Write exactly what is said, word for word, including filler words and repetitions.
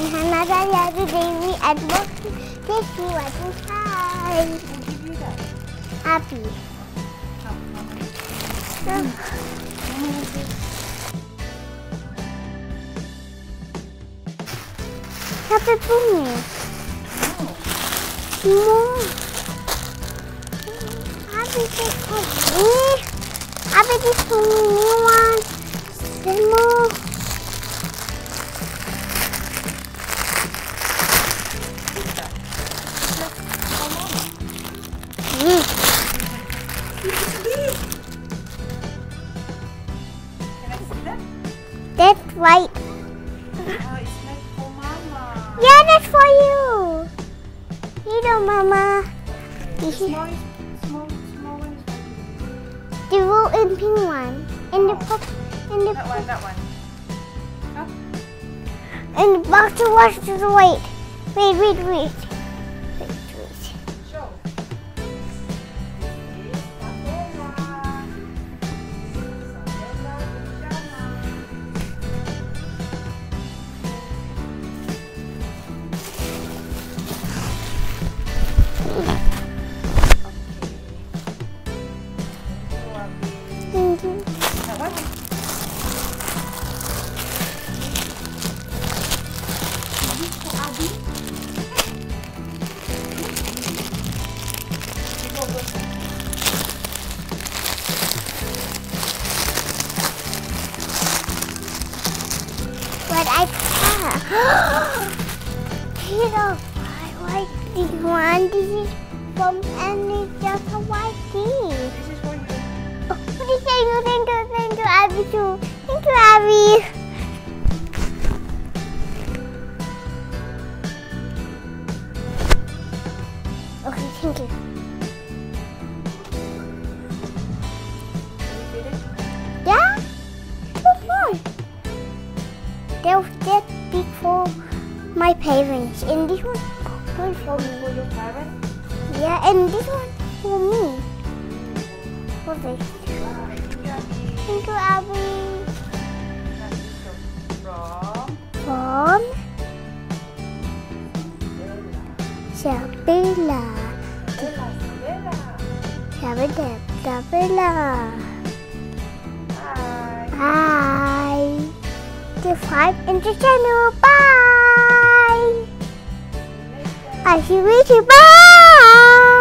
another other day we at work. Take you at the time. Who give you that? Happy. Mm. Happy Pumi. More. Happy this for me. Happy this for me. New one. Some more. Mm. Can I see that? That's right. Oh, it's like for Mama. Yeah, that's for you. You know, Mama. The small, small, small one is for you. The blue and pink one. And the pop. And the That one, that one. Huh? and the box to watch the wait. Wait, wait, wait. Wait, wait. Show. This is Sabella. Sabella Pyjama. Thank you. That one. This for Abi. Go, go. But I can't. You know, I like this one. This is from and it's just a white tea. This is for you. Oh, thank you, thank you, thank you, Abby too. Thank you, Abby. Okay, thank you. Can you feel it? Yeah? Good one. They'll get big for my parents. And this one, good for me. For your parents? Yeah, and this one for me. For this. Bye. Thank you, Abby. That is from From Sabella. Sabella. Sabella, Sabella. Sabella. Bye. Bye. Subscribe in the channel. Bye. I see you. Bye.